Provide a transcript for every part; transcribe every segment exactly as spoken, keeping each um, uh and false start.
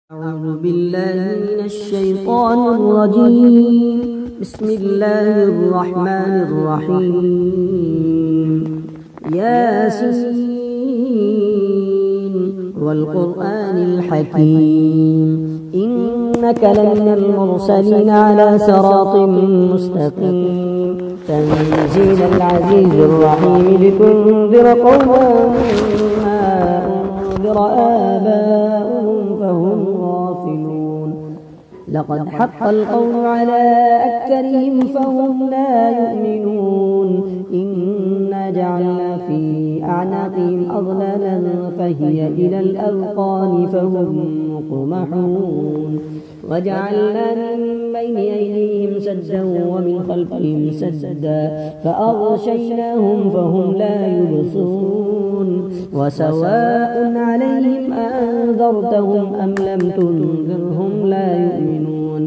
أعوذ بالله من الشيطان الرجيم. بسم الله الرحمن الرحيم. ياسين والقرآن الحكيم إنك لمن المرسلين على صراط مستقيم تنزيل العزيز الرحيم لتنذر قوما ما أنذر آباؤهم فهم غافلون. لقد حق القول على أكثرهم فهم لا يؤمنون. إنا جعلنا في أعناقهم أغلالا فهي إلى الأذقان فهم مقمحون. وجعلنا من بين أيديهم سدا ومن خلفهم سدا فأغشيناهم فهم لا يبصرون. وسواء عليهم أنذرتهم أم لم تنذرهم لا يؤمنون.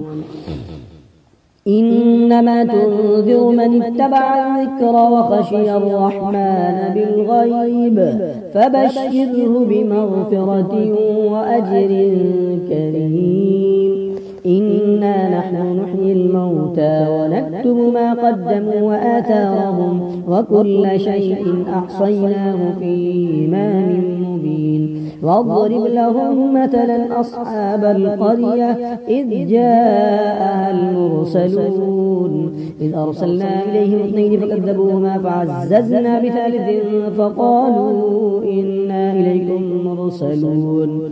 إنما تنذر من اتبع الذكر وخشي الرحمن بالغيب فبشره بمغفرة وأجر كريم. إنا نحن نحيي الموتى ونكتب ما قدموا وآثارهم وكل شيء أحصيناه في إمام مبين. واضرب لهم مثلا أصحاب القرية إذ جاءها المرسلون إذ أرسلنا إليهم اثنين فكذبوهما فعززنا بثالث فقالوا إنا إليكم مرسلون.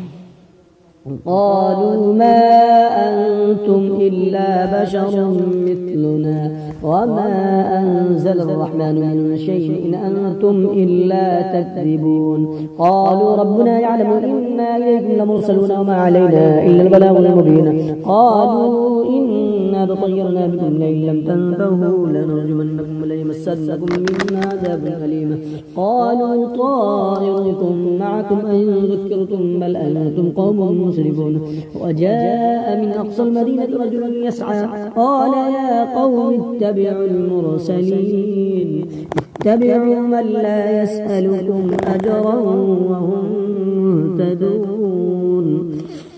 قالوا ما أنتم إلا بشر مثلنا وما أنزل الرحمن من شيء إن أنتم إلا تكذبون. قالوا ربنا يعلم إنا إليكم لمرسلون وما علينا إلا البلاغ المبين. قالوا إنا تطيرنا بكم لئن لم تنتهوا لنرجمنكم وليمسنكم منا عذاب أليم. قالوا طائركم معكم أن ذكرتم بل أنتم قوم مسرفون. وجاء من أقصى المدينة رجل يسعى قال يا قوم اتبعوا المرسلين اتبعوا من لا يسألكم أجرا وهم مهتدون.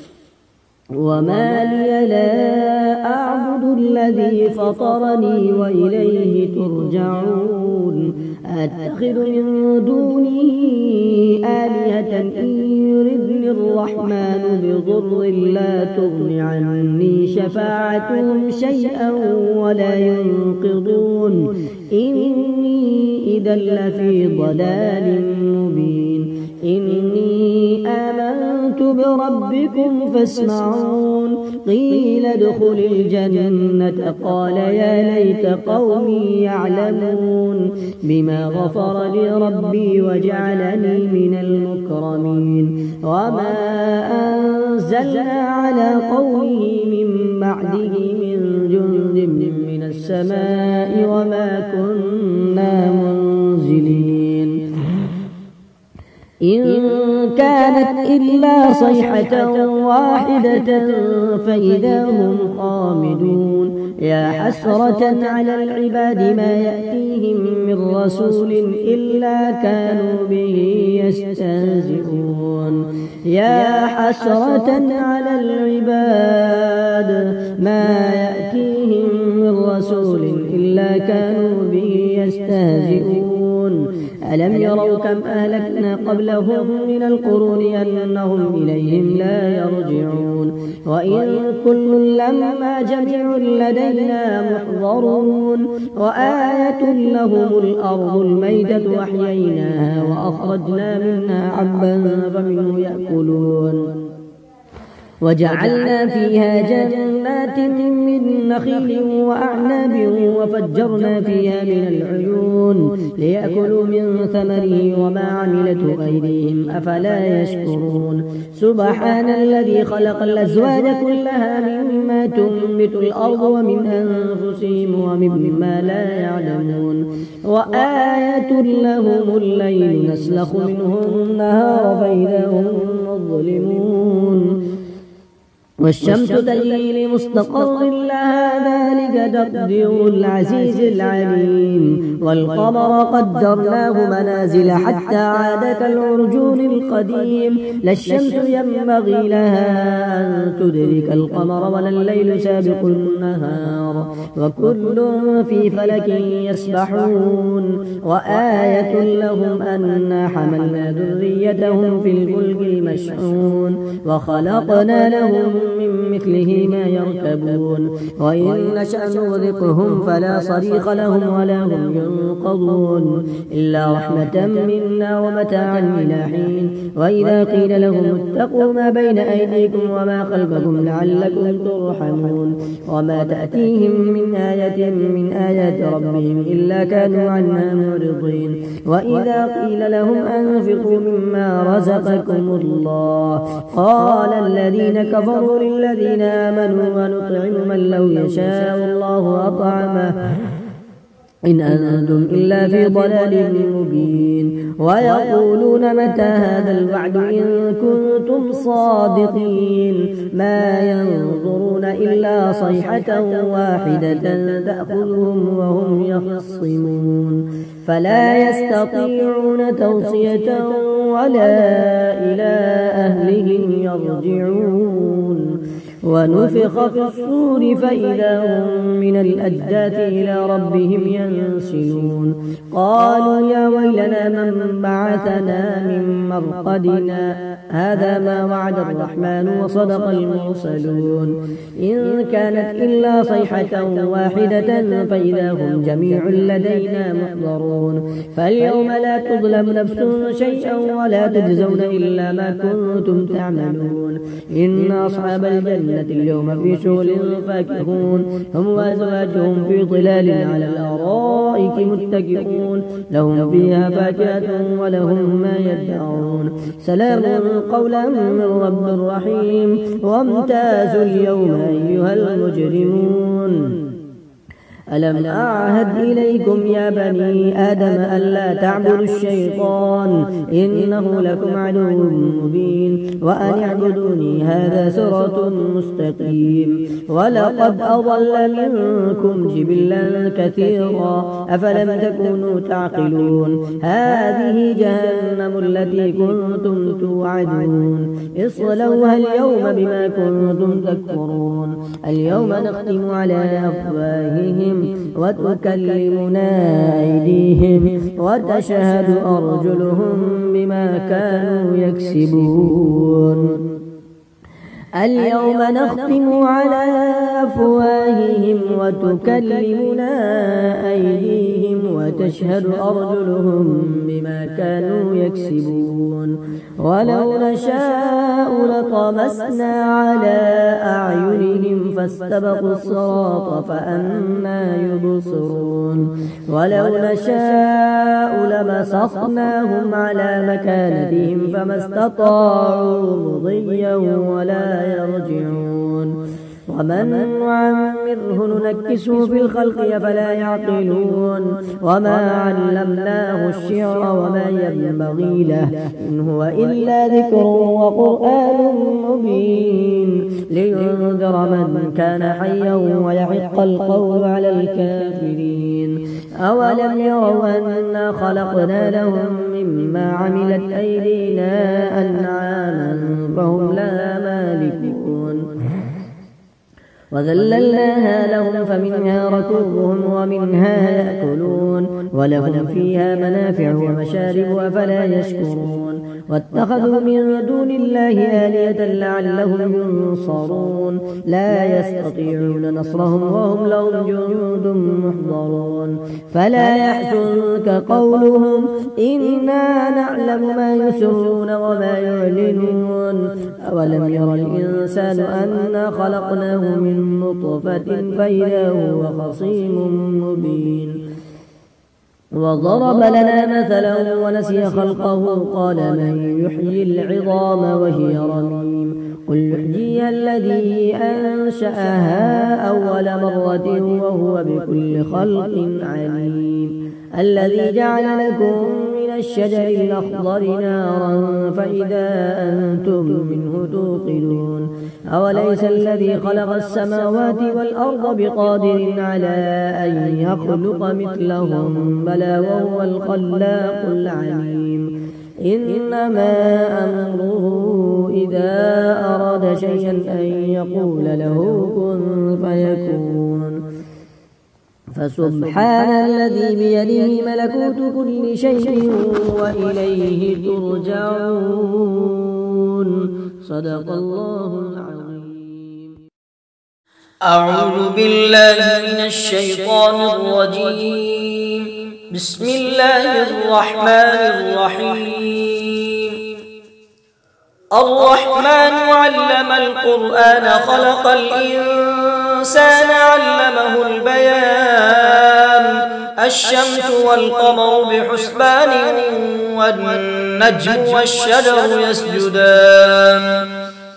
وما لي لا أعبد الذي فطرني وإليه ترجعون. أتخذ من دونه آلهة إن يردني الرحمن بضر لا تغن عني شفاعتهم شيئا ولا ينقضون. إني إذا لفي ضلال مبين. إني آمنت بربكم فاسمعون. قيل ادخل الجنة قال يا ليت قومي يعلمون بما غفر لي ربي وجعلني من المكرمين. وما أنزلنا على قومه من بعده من جند من السماء وما كنا منزلين. إن كانت إلا صيحة واحدة فإذا هم خامدون. يا حسرة على العباد ما يأتيهم من رسول إلا كانوا به يستهزئون. يا حسرة على العباد ما يأتيهم من رسول إلا كانوا به يستهزئون. ألم يروا كم أهلكنا قبلهم من القرون أنهم إليهم لا يرجعون. وإن كل لما جميع لدينا محضرون. وآية لهم الأرض الميتة أحييناها وأخرجنا منها حبا فمنه يأكلون. وجعلنا فيها جنات من نخيل وأعناب وفجرنا فيها من العيون ليأكلوا من ثمره وما عملته أيديهم أفلا يشكرون. سبحان الذي خلق الأزواج كلها مما تنبت الأرض ومن أنفسهم ومما لا يعلمون. وآية لهم الليل نسلخ منه النهار فإذا هم مظلمون. والشمس تجري لمستقر لها ذلك تقدير العزيز العليم والقمر قدرناه منازل حتى عاد كالعرجون القديم لا الشمس ينبغي لها أن تدرك القمر ولا الليل سابق النهار وكل في فلك يسبحون وآية لهم أنا حملنا ذريتهم في الفلك المشحون وخلقنا لهم من مثله ما يركبون وإن نشأ نغرقهم فلا صريخ لهم ولا هم ينقضون إلا رحمة منا ومتاعا إلى حين وإذا قيل لهم اتقوا ما بين أيديكم وما خلفكم لعلكم ترحمون وما تأتيهم من آية من آيات ربهم إلا كانوا عنها معرضين وإذا قيل لهم أنفقوا مما رزقكم الله قال الذين كفروا للذين آمنوا ونطعم من لو يشاء الله أطعمه إن أنتم إلا في ضلال مبين ويقولون متى هذا الوعد إن كنتم صادقين ما ينظرون إلا صيحة واحدة تأخذهم وهم يخصمون فلا يستطيعون توصية ولا إلى أهلهم يرجعون ونفخ في الصور فإذا هم من الأجداث إلى ربهم ينسلون قالوا يا ويلنا من بعثنا من مرقدنا هذا ما وعد الرحمن وصدق المرسلون إن كانت إلا صيحة واحدة فإذا هم جميع لدينا محضرون فاليوم لا تظلم نفس شيئا ولا تجزون إلا ما كنتم تعملون إن أصحاب الجنة اليوم في شغل فاكهون هم وأزواجهم في ظلال على الأرائك متكئون لهم فيها فاكهة ولهم ما يدعون سلام قولا من رب رحيم وامتازوا اليوم أيها المجرمون ألم أعهد إليكم يا بني آدم ألا تعبدوا الشيطان إنه لكم عدو مبين وأن اعبدوني هذا صراط مستقيم ولقد أضل منكم جبلا كثيرا أفلم تكونوا تعقلون هذه جهنم التي كنتم توعدون اصلوها اليوم بما كنتم تكفرون اليوم نختم على أفواههم وتكلمنا أيديهم وتشهد أرجلهم بما كانوا يكسبون اليوم نختم على أفواههم وتكلمنا أيديهم وتشهد أرجلهم بما كانوا يكسبون ولو نشاء لطمسنا على أعينهم فاستبقوا الصراط فأنى يبصرون ولو نشاء لمسخناهم على مكانتهم فما استطاعوا مضيا ولا يرجعون ومن نعمره ننكسه في الخلق أفلا يعقلون وما علمناه الشعر وما ينبغي له إن هو إلا ذكر وقرآن مبين لينذر من كان حيا ويحق القول على الكافرين أولم يروا أنا خلقنا لهم مما عملت أيدينا أنعاما فهم لها مالكون وذللناها لهم فمنها ركوبهم ومنها يأكلون ولهم فيها منافع ومشارب أفلا يشكرون واتخذوا من دون الله آلهة لعلهم ينصرون لا يستطيعون نصرهم وهم لهم جند محضرون فلا يحزنك قولهم إنا نعلم ما يسرون وما يعلنون أولم ير الإنسان أنا خلقناه من نطفة فإذا هو خصيم مبين وضرب لنا مثلا ونسي خلقه قال من يحيي العظام وهي رميم قل يحييها الذي أنشأها أول مرة وهو بكل خلق عليم الذي جعل لكم من الشجر الأخضر نارا فإذا أنتم منه توقدون أوليس الذي خلق السماوات والأرض بقادر على أن يخلق مثلهم بلى وهو الخلاق العليم إنما أمره إذا أراد شيئا أن يقول له كن فيكون فسبحان الذي بيده ملكوت كل شيء وإليه ترجعون صدق الله العظيم. أعوذ بالله من الشيطان الرجيم. بسم الله الرحمن الرحيم. الرحمن علم القرآن خلق الإنسان علمه البيان الشمس والقمر بحسبان والنجم والشجر يسجدان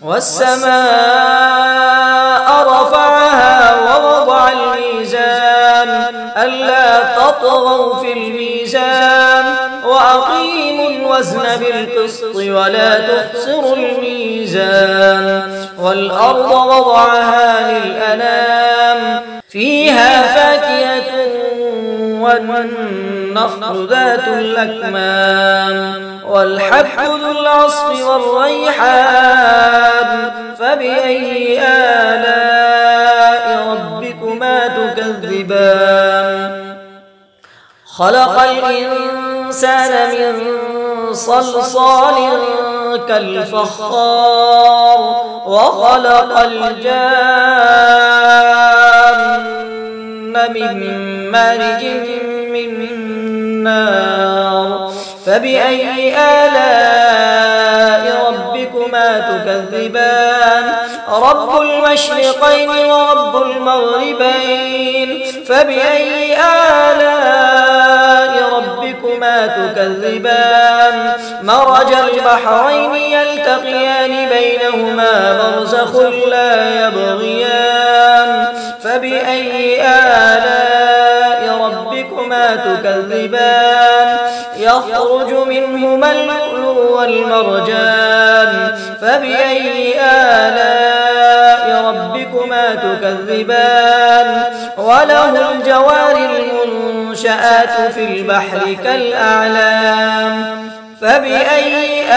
والسماء رفعها ووضع الميزان ألا تطغوا في الميزان وأقيموا الوزن بالقسط ولا تخسروا الميزان والأرض وضعها للأنام فيها فاكهة والنخل ذات الأكمام والحب ذو العصف والريحان فبأي آلاء ربكما تكذبان خلق الإنسان من صلصال كالفخار وخلق الجان من مارج من نار فبأي آلاء ربكما تكذبان رب المشرقين ورب المغربين فبأي آلاء ربكما تكذبان مرج البحرين يلتقيان بينهما برزخ لا يبغيان فبأي آلاء ربكما تكذبان يخرج منهما اللؤلؤ والمرجان فبأي آلاء ربكما تكذبان وله الجوار المنشآت في البحر كالأعلام فبأي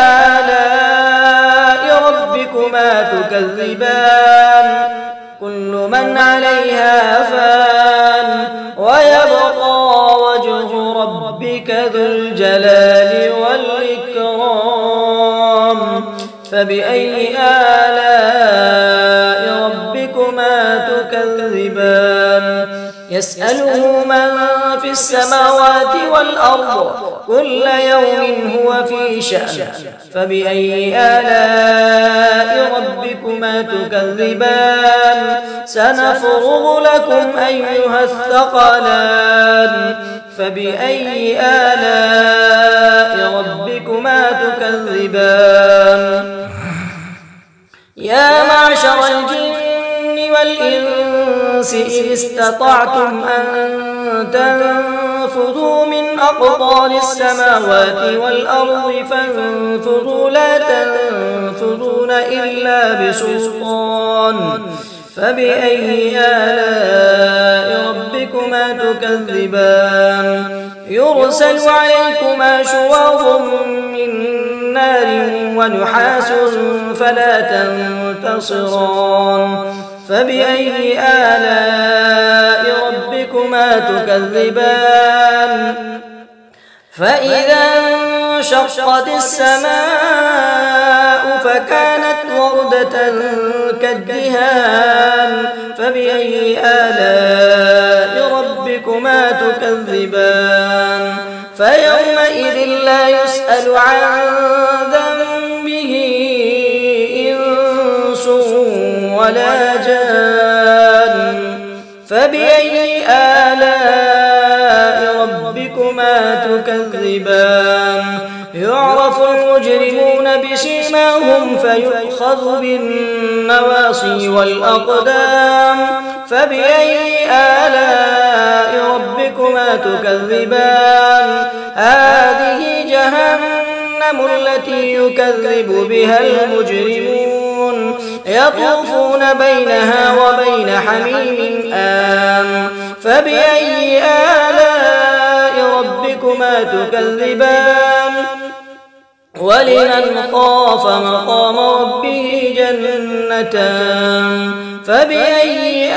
آلاء ربكما تكذبان كل من عليها فان ويبقى وجه ربك ذو الجلال والإكرام فبأي آلاء ربكما تكذبان يسأله من في السماوات والأرض كل يوم هو في شأن فبأي آلاء ربكما تكذبان سنفرغ لكم أيها الثقلان فبأي آلاء ربكما تكذبان يا معشر الجن والإنس إذ استطعتم أن تنفذوا من أقطار السماوات والأرض فانفذوا لا تنفذون إلا بسلطان فبأي آلاء ربكما تكذبان يرسل عليكما شواظ من نار ونحاس فلا تنتصران فبأي آلاء ربكما تكذبان فإذا انشقت السماء فكانت وردة كالدهان فبأي آلاء ربكما تكذبان فيومئذ لا يسأل عن ذنبه إنس ولا جان فبأي آلاء ربكما تكذبان يعرف المجرمون بسيماهم فيؤخذ بالنواصي والأقدام فبأي آلاء ربكما تكذبان هذه جهنم التي يكذب بها المجرمون يطوفون بينها وبين حميم آن فبأي آلاء ربكما تكذبان ولمن خاف مقام ربه جنتان فبأي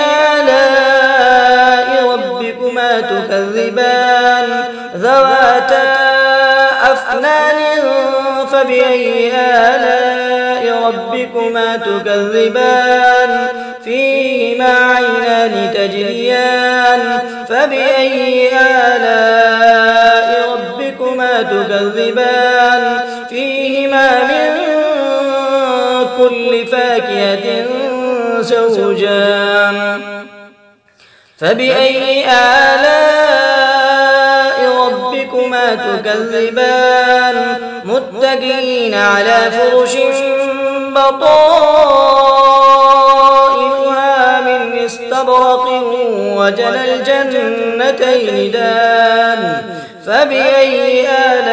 آلاء ربكما تكذبان ذواتا أفنان فبأي آلاء ربكما تكذبان فيهما عينان تجريان فبأي آلاء ربكما تكذبان فيهما من كل فاكهة زوجان فبأي آلاء ربكما تكذبان متكئين على فرش بطائنها من استبرق وجنى الجنتين دان فبأي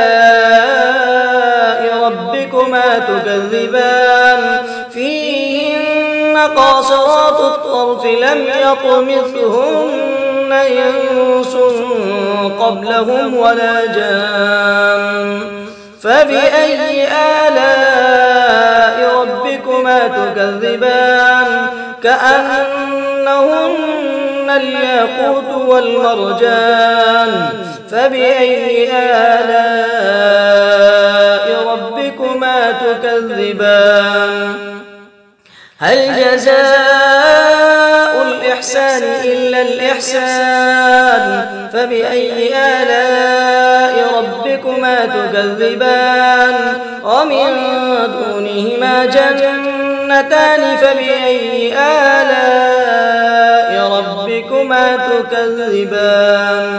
آلاء ربكما تكذبان فيهن قاصرات الطرف لم يطمثهن إنس قبلهم ولا جان فبأي آلاء ربكما تكذبان كأنهن الياقوت والمرجان فبأي آلاء ربكما تكذبان هل جزاء الإحسان إلا الإحسان فبأي آلاء ربكما تكذبان ومن دونهما جنتان فبأي آلاء ربكما تكذبان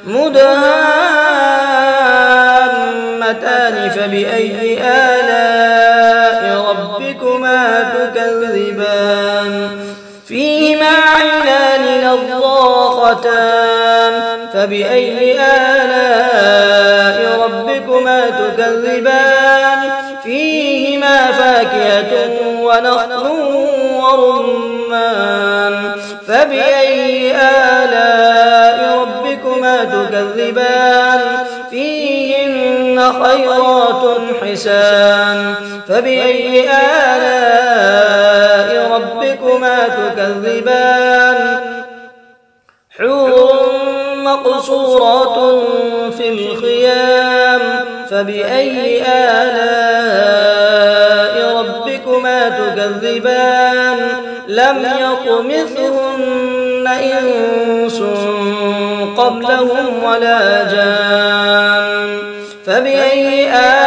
مدهامتان فبأي آلاء ربكما تكذبان فيهما عينان نضاختان فبأي آلاء ربكما تكذبان فيهما فاكهة ونخل ورمان فبأي آلاء ربكما تكذبان فيهن خيرات حسان فبأي آلاء ربكما تكذبان حور مقصورات في الخيام فبأي آلاء ربكما تكذبان لم يطمثهن إنس قبلهم ولا جان فبأي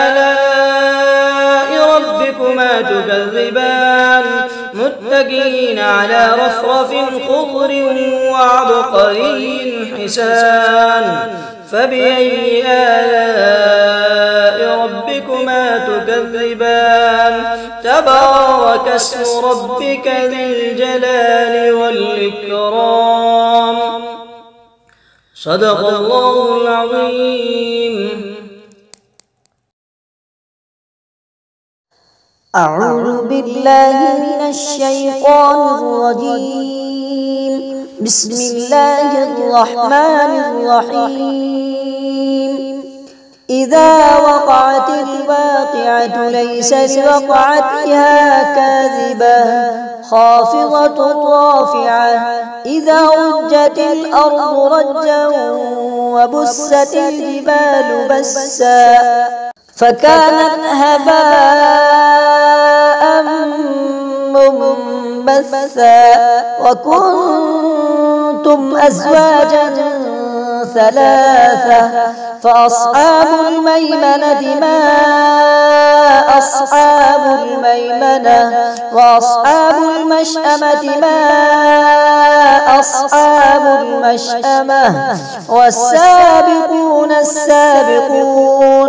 آلاء ربكما تكذبان متكئين على رفرف خضر وعبقري حسان فبأي آلاء ربكما تكذبان تبارك اسم ربك ذي الجلال والإكرام صدق الله العظيم. أعوذ بالله من الشيطان الرجيم. بسم الله الرحمن الرحيم. إذا وقعت الواقعة ليس لوقعتها كاذبة خافضة رافعة إذا رجت الأرض رجا وبست الجبال بسا فكانت هباء منبثا وكنتم أزواجا ثلاثة فأصحاب الميمنة ما أصحاب الميمنة وأصحاب المشأمة ما أصحاب المشأمة والسابقون السابقون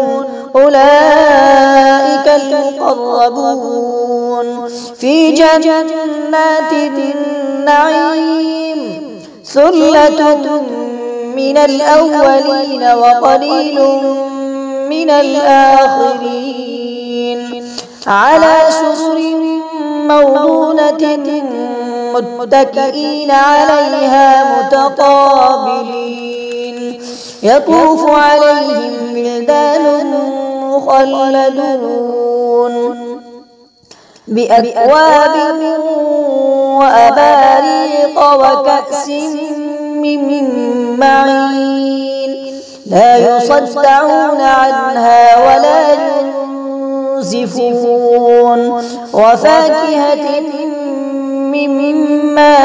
أولئك المقربون في جنات النعيم ثلة من الأولين وقليل من الآخرين على سرر موضونة متكئين عليها متقابلين يطوف عليهم ولدان مخلدون بأكواب وأباريق وكأس من معين لا يصدعون عنها ولا ينزفون وفاكهة مما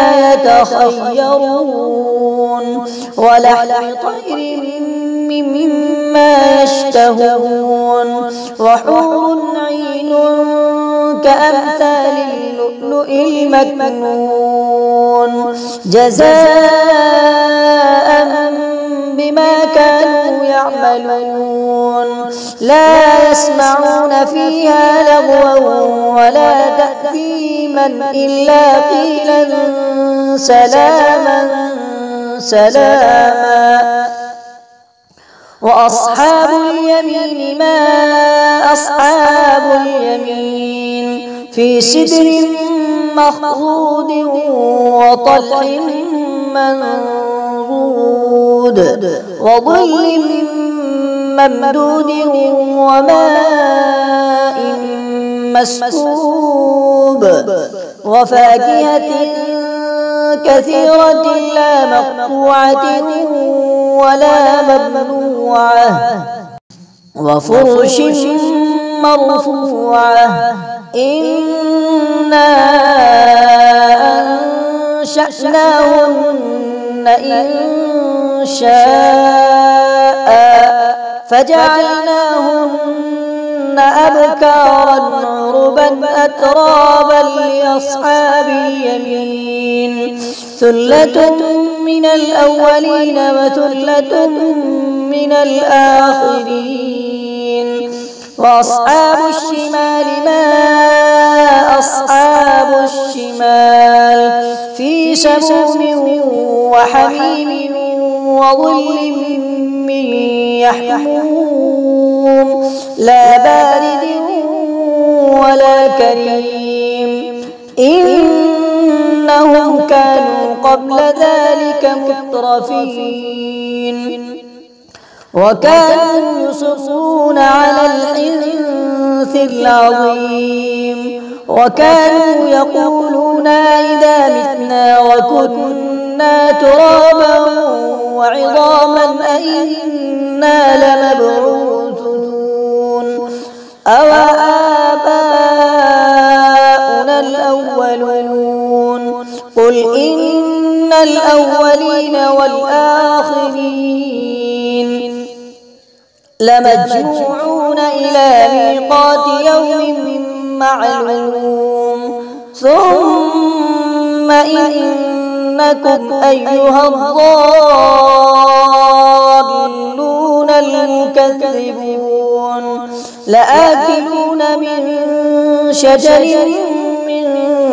يتخيرون ولحم طير مما يشتهون وحور عين كأمثال اللؤلؤ المكنون جزاء بما كانوا يعملون لا يسمعون فيها لغوا ولا تأثيما إلا قيلا سلاما سلاما وأصحاب اليمين ما أصحاب اليمين في سدر مخضود وطلح منضود وظل ممدود وماء مسكوب وفاكهة كثيرة لا مقطوعة ولا ممنوعة وفرش مرفوعة إنا أنشأناهن إن شاء فجعلناهن أبكارا عربا أترابا لأصحاب اليمين ثلة من الأولين وثلة من الآخرين وأصحاب الشمال ما أصحاب الشمال في سموم وحميم وظل من يحموم لا بارد ولا كريم إنهم كانوا قبل ذلك مترفين وكانوا يصرون على الحنث العظيم وكانوا يقولون إذا متنا وكنا ترابا وعظاما أئنا لمبعوثون أو آباؤنا الأولون قل إن الأولين والآخرين لمجموعون إلى ميقات يوم معلوم ثم إنكم أيها الضالون المكذبون لآكلون من شجر من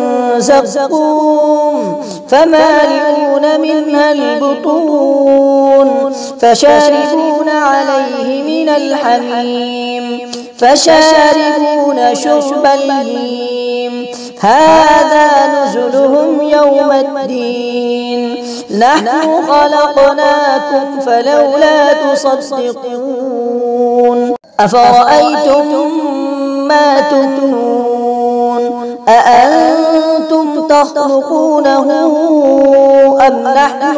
زقوم فمالئون منها البطون فشاربون عليه من الحميم فشاربون شرب الهيم هذا نزلهم يوم الدين نحن خلقناكم فلولا تصدقون أفرأيتم ما تمنون أأنتم تخلقونه أم نحن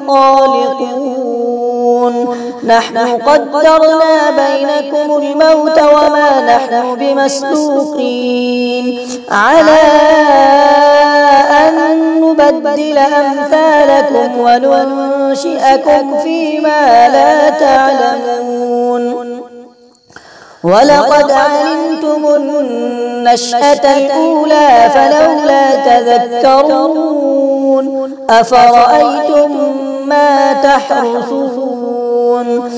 الخالقون نحن قدرنا بينكم الموت وما نحن بمسبوقين على أن نبدل أمثالكم وننشئكم فيما لا تعلمون ولقد علمتم النشأة الأولى فلولا تذكرون أفرأيتم ما تحرثون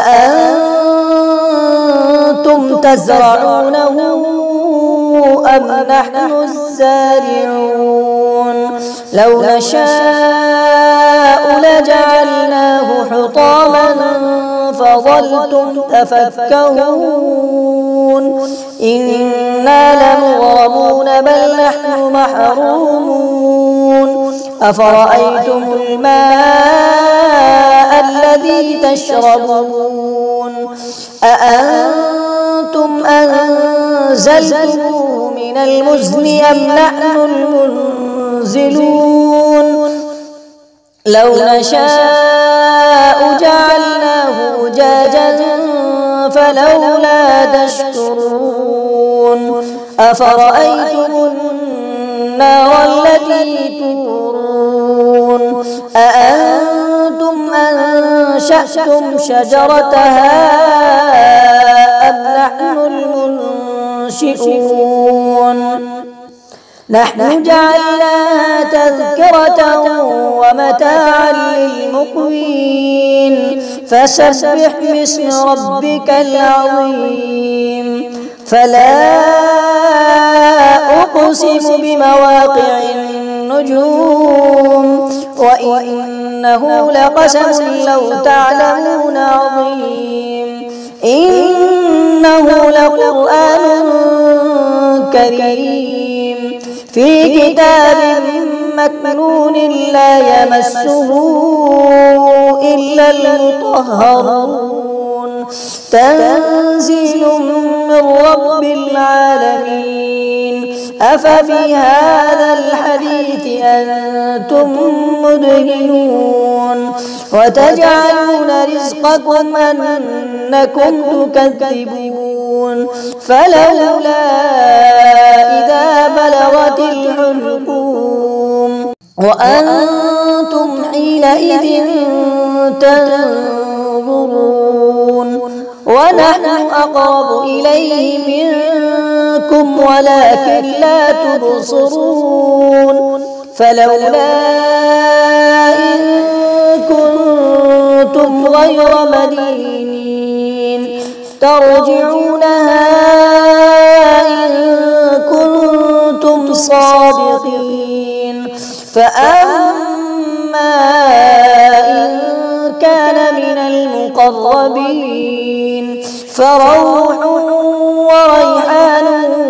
أأنتم تزرعونه أم نحن الزارعون لو نشاء لجعلناه حطاما فظلتم تفكهون إنا لمغرمون بل نحن محرومون أفرأيتم الماء الذي تشربون أأنتم أنزلتموه من المزن أم نحن المنزلون لو نشاء جعلناه أجاجا فلولا تشكرون أفرأيتم النار التي تورون أأنتم أنشأتم شجرتها أم نحن المنشئون نحن جعلناها تذكرة ومتاعا للمقوين فسبح باسم ربك العظيم فلا أقسم بمواقع النجوم وإنه لقسم لو تعلمون عظيم إنه لقرآن كريم في كتاب مكنون لا يمسه إلا المطهرون تنزيل من رب العالمين أففي هذا الحديث أنتم مدهنون وتجعلون رزقكم أنكم تكذبون فلولا إذا بلغت الحلقوم وأنتم حينئذ تنظرون ونحن أقرب إليه منكم ولكن لا تبصرون فلولا إن كنتم غير مدينين ترجعونها إن كنتم صادقين فأما إن كان من المقربين فروح وريحان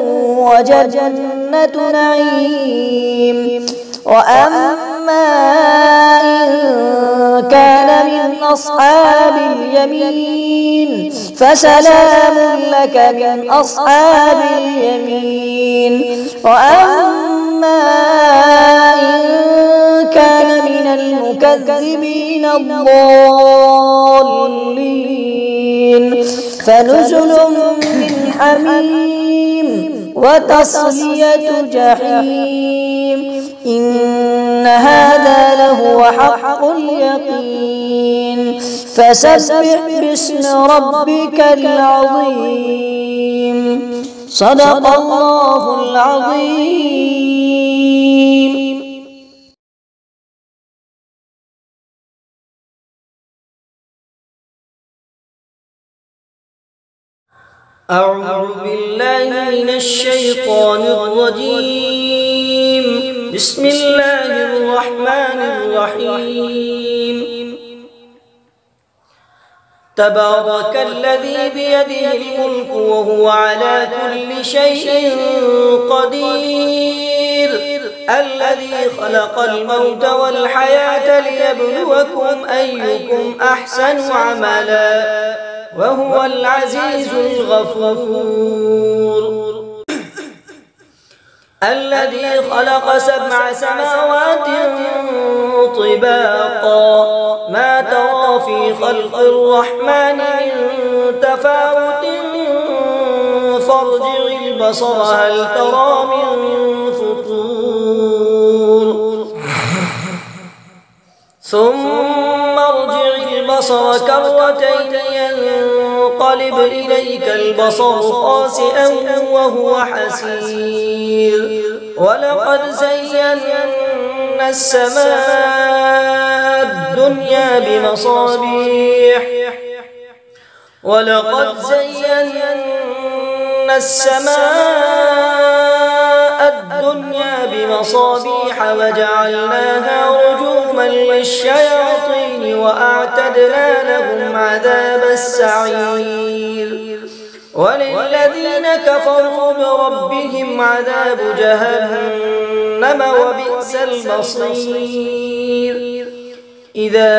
وجنة نعيم وأما إن كان من أصحاب اليمين فسلام لك من أصحاب اليمين وأما إن كان من المكذبين الضالين فنزل من حميم وتصلية جحيم إن هذا لهو حق اليقين فسبح باسم ربك العظيم صدق الله العظيم. أعوذ بالله من الشيطان الرجيم بسم الله الرحمن الرحيم تبارك الذي بيده الملك وهو على كل شيء قدير الذي خلق الموت والحياة ليبلوكم أيكم أحسن عملا وهو العزيز الغفور الذي خلق سبع سماوات طباقا ما ترى في خلق الرحمن من تفاوت فارجع البصر هل ترى من فطور ثم ارجع البصر كرتين ينقلب إليك البصر خاسئا وهو حسير ولقد زينا السماء الدنيا بمصابيح ولقد زينا السماء الدنيا بمصابيح وجعلناها رجوما للشياطين وأعتدنا لهم عذاب السعير وللذين كفروا بربهم عذاب جهنم وبئس المصير إذا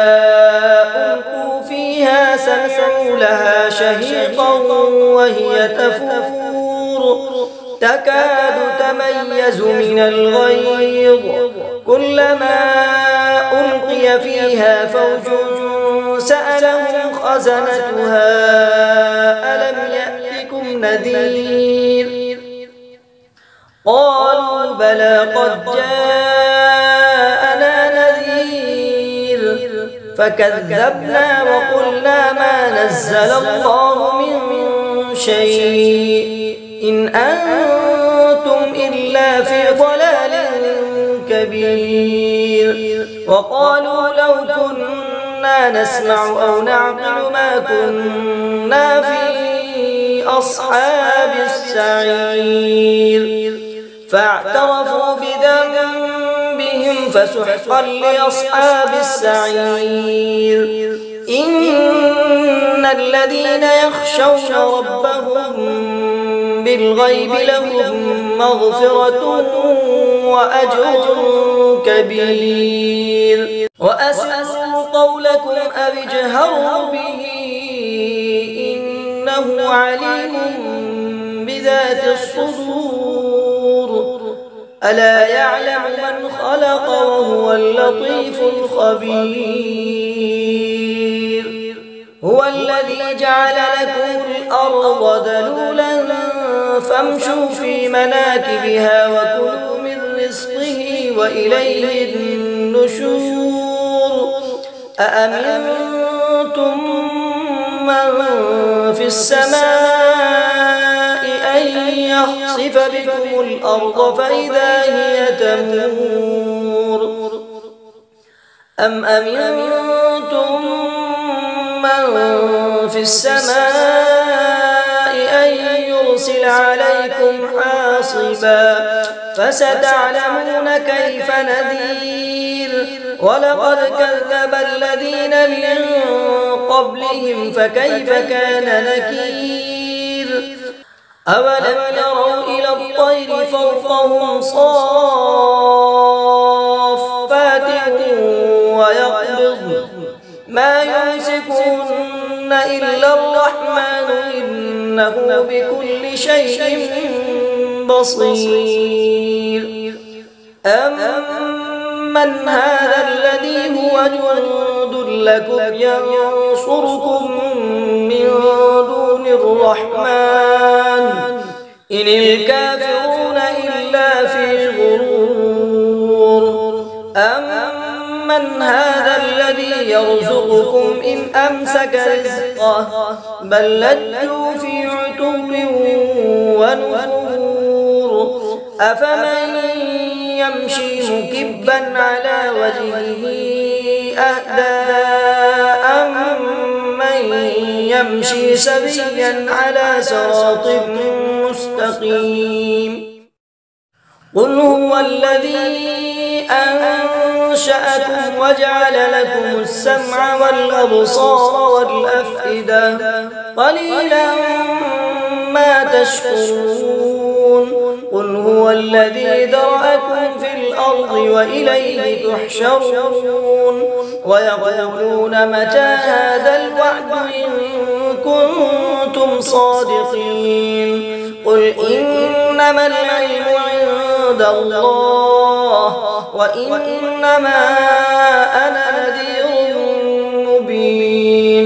ألقوا فيها سمعوا لها شهيقا وهي تفور تكاد تميز من الغيظ كلما ألقي فيها فوج سألهم خزنتها ألم يأتكم نذير قالوا بلى قد جاءنا نذير فكذبنا وقلنا ما نزل الله من شيء إن أنتم إلا في ضلال كبير وقالوا لو كنا نسمع أو نعقل ما كنا في أصحاب السعير فاعترفوا بذنبهم فسحقا لأصحاب السعير إن الذين يخشون ربهم بالغيب لهم مغفرة وأجر كبير وأسروا قولكم أو اجهروا به إنه عليم بذات الصدور ألا يعلم من خلق وهو اللطيف الخبير هو الذي جعل لكم الأرض ذلولا فامشوا في مناكبها وكلوا من رزقه وإليه النشور أأمنتم من في السماء أن يخسف بكم الأرض فإذا هي تمور أم أمنتم من في السماء أن يرسل عليكم حاصبا فستعلمون كيف نذير ولقد كذب الذين من قبلهم فكيف كان نكير أولم يروا إلى الطير فوقهم صافات ويقبض ما يمسكهن إلا الرحمن إنه بكل شيء بصير أمن هذا الذي هو جند لكم ينصركم من دون الرحمن إن الكافرون إلا في غرور أمن هذا الذي يرزقكم إن أمسك رزقه بل لجوا في عتو ونفور أفمن يمشي مكبا على وجهه أهدى أمن يمشي سويا على صراط مستقيم قل هو الذي أنشأكم وجعل لكم السمع والأبصار والأفئدة قليلا ما تشكرون قل هو الذي ذرأكم في الأرض وإليه تحشرون ويقولون متى هذا الوعد إن كنتم صادقين قل إنما العلم عند الله وإنما أنا نذير مبين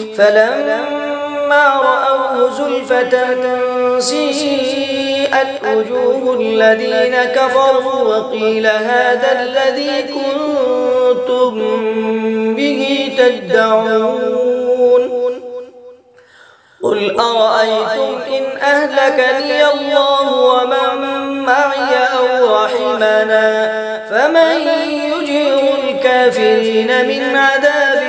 فلما رأوه زلفة سيئت وجوه الذين كفروا وقيل هذا الذي كنتم به تدعون قل أرأيتم إن أهلكني الله ومن معي أو رحمنا فمن يجير الكافرين من عذاب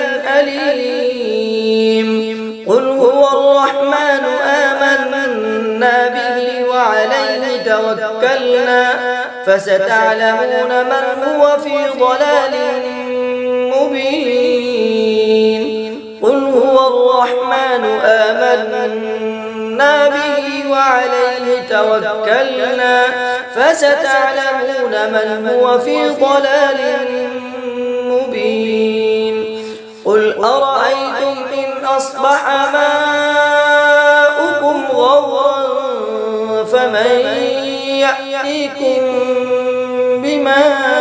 أليم قل هو الرحمن آمنا به وعليه توكلنا فستعلمون من هو في ضلال مبين قل هو الرحمن آمنا به وعليه توكلنا فستعلمون من هو في ضلال مبين قل أرأيتم إن أصبح ماؤكم غورا فمن يأتيكم بماء